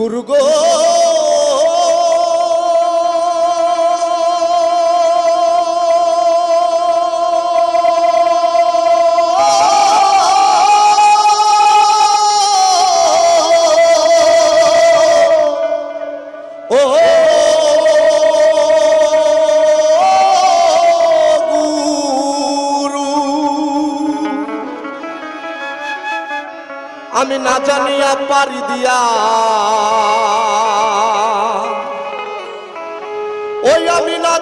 गुरु गो আমি না জানিয়া পারি দিয়া ওই আমি না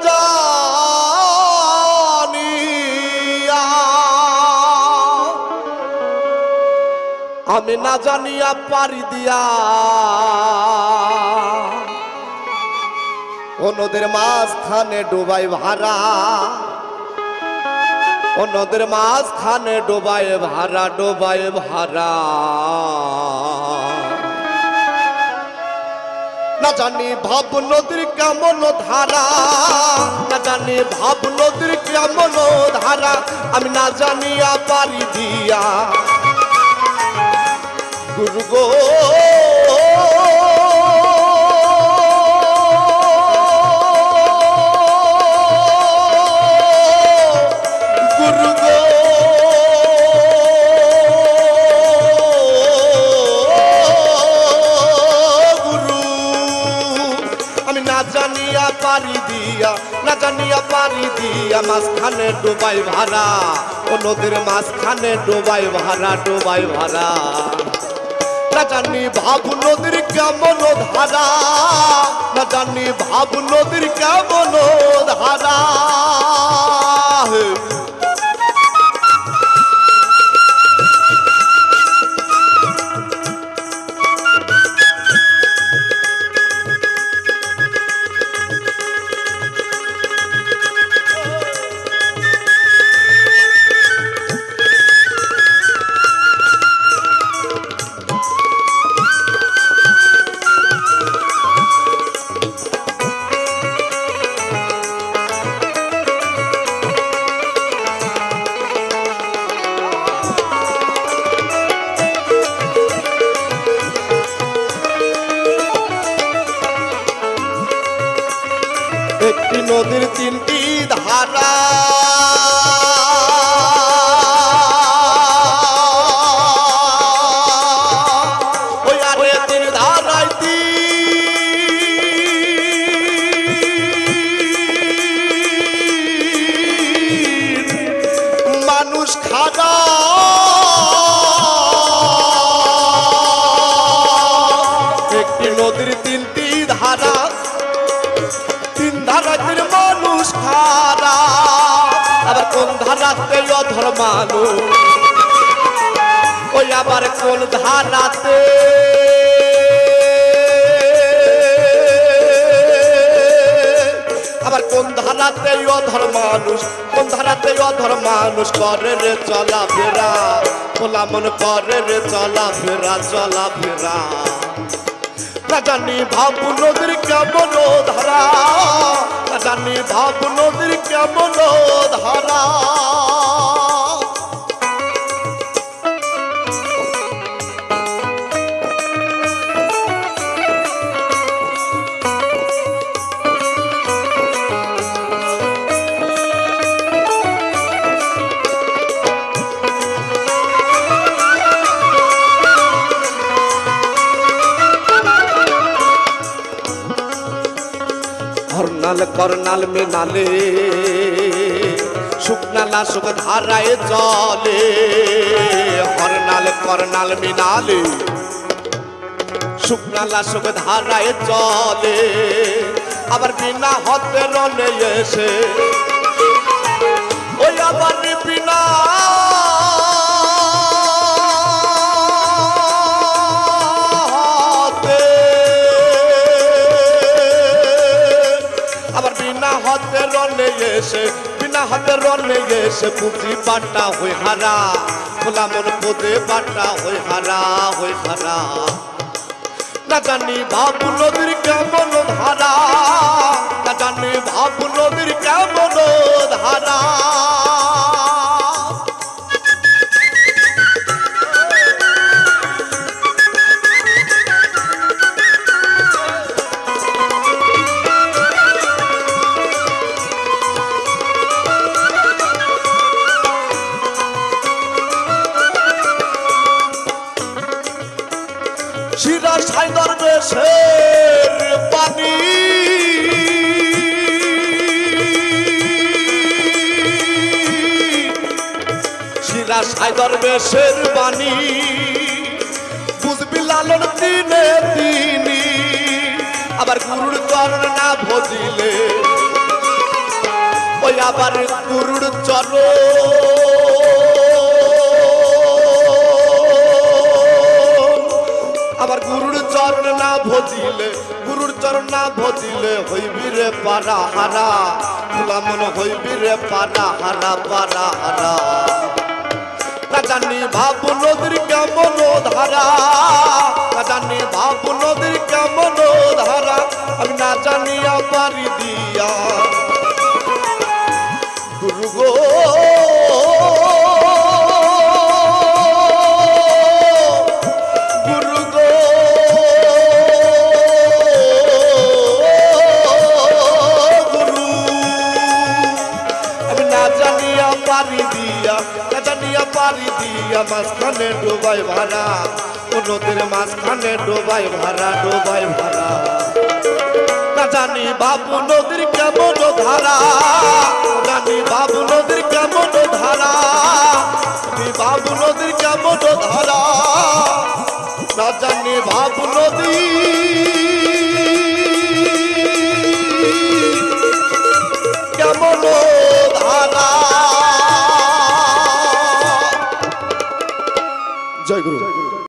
জানিয়া পারি দিয়া ও নদের মাঝখানে ডুবাই ভাড়া ও নদের মাঝখানে ডোবায় ভাড়া না জানি ভাব নদীর কেমন ধারা না জানি ভাব নদীর কেমন ধারা আমি না জানিয়া পারি দিয়া গুরু গো না জানিয়া পারি দিয়া মাঝখানে ডোবাই ভাড়া ও নদীর মাঝখানে ডোবাই ভাড়া না জানি ভাব নদীর কেমন ধারা না জানি ভাব নদীর কেমন ধারা একটি নদীর তিনটি ধারা ওই আরে তিন ধারায় মানুষ খারা একটি নদীর তিনটি ধারা ধারাটির মানুষ খারা আবার কোন ধারাতে অধর মানুষ ওই আবার কোন ধারাতে আবার কোন ধারাতে অধর মানুষ করে রে চলাফেরা খোলা মন করে রে চলাফেরা না জানি ভাব নদীর কেমন ধারা না জানি ভাব নদীর কেমন ধারা করনাল মিনালে শুকনালা শুক ধারায় চলে করনাল মিনালে শুকনালা শুক ধারায় চলে আবার বিনা হতে রনে এসে ওই আবার বিনা बिना हाथे रोने से पुजी बाटा हुई हरा खुला मन पुजे बाटा हुई हरा ना जानी भाबु नदीर केमन धारा ना जानी भाबु नदीर केमन धारा শিরা সাইদর বেশের পানি শিরা সাইদর বেশের বাণী বুঝবি লালন দিনে দিনি আবার গুরুর চরণ না ভজিলে ওই আবার গুরুর চরণ আবার গুরুর চরণ না ভজিলে গুরুর চরণ না ভজিলে হইবি রে পারা হারা মন হইবি রে পারা হারা পারা হারা না জানি ভাব নদীর কেমন ধারা না জানি ভাব নদীর কেমন ধারা আমি না জানিয়া পারি দিয়া গুরু গো গুরু গো গুরু আমি না জানিয়া পারি দিয়া না জানিয়া পারি দিয়া মাঝখানে ডোবাই ভাড়া নদীর মাঝখানে ডোবাই ভাড়া না জানি বাবু নদীর কেমন ধারা জানি বাবু নদীর কেমন ধারা বাবু নদীর কেমন ধারা না জানি বাবু নদী কেমন ধারা। জয় গুরু।